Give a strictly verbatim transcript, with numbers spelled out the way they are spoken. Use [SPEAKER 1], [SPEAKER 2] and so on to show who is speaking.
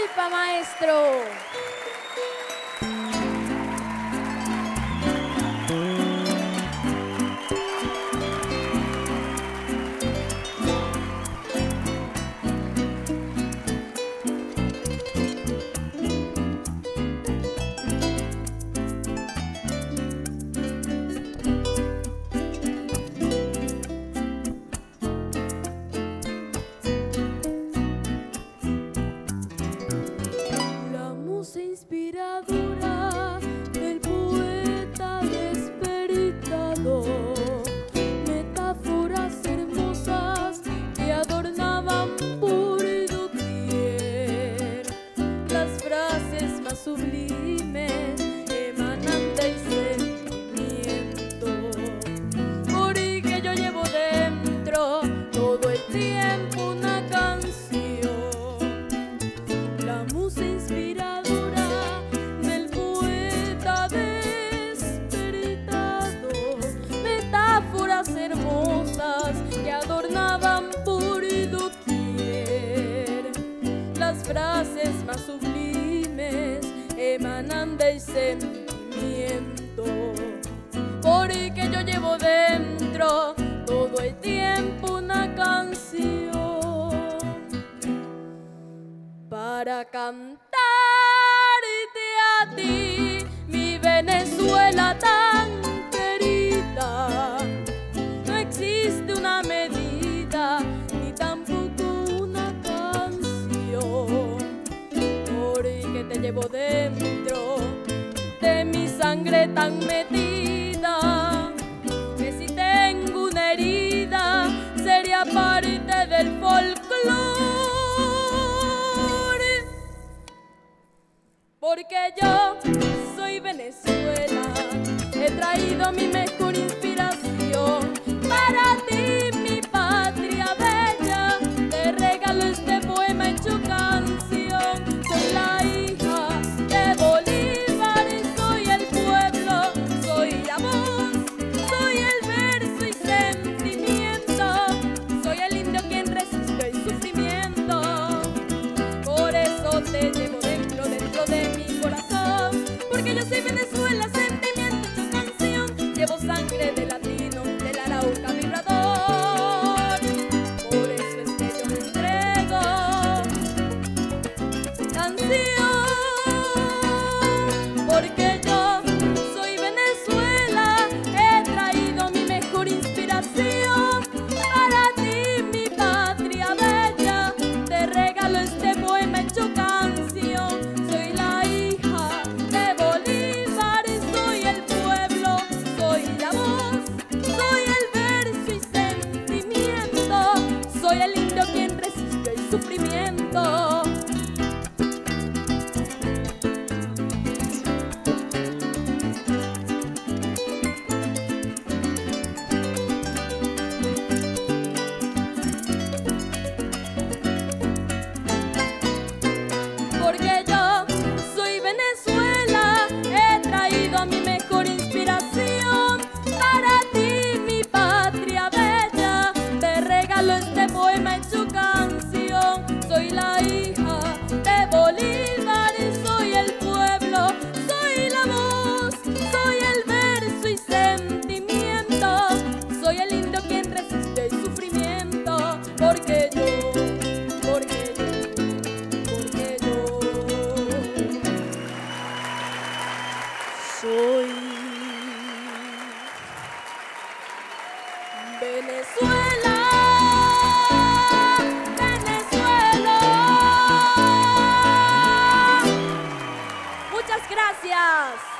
[SPEAKER 1] disculpa, maestro.
[SPEAKER 2] Inspiradora del poeta despertado, metáforas hermosas que adornaban por doquier, las frases más sublimes emanan del sentimiento, porque yo llevo dentro todo el tiempo una canción, la musa inspiradora hermosas que adornaban por doquier, las frases más sublimes emanan del sentimiento, porque yo llevo dentro todo el tiempo una canción para cantarte a ti, mi Venezuela tan querida. Existe una medida ni tampoco una canción, porque te llevo dentro de mi sangre tan metida, que si tengo una herida sería parte del folclore, porque yo soy Venezuela, he traído mi mejor inspiración para ti, mi patria bella, te regalo este poema hecho canción. Soy la hija de Bolívar, soy el pueblo, soy la voz, soy el verso y sentimiento, soy el indio quien resiste el sufrimiento. Por eso te llevo dentro, dentro de mi corazón, porque yo soy Venezuela, sentimiento hecho canción, llevo sangre de latino, del arauca vibrador, por eso es que yo me entrego canción, porque yo soy Venezuela, he traído mi mejor inspiración para ti, mi patria bella, te regalo este poema hecho canción. Soy la hija de Bolívar, soy el pueblo, soy la voz, soy el verso y sentimiento, soy el indio quien resiste el sufrimiento. Porque yo soy Venezuela, he traído mi mejor inspiración para ti, mi patria bella, te regalo este poema hecho canción. Soy la hija de Bolívar, soy el pueblo, soy la voz, soy el verso y sentimiento, soy el indio quien resiste el sufrimiento, porque yo, porque yo, porque yo soy Venezuela, Venezuela.
[SPEAKER 1] Muchas gracias.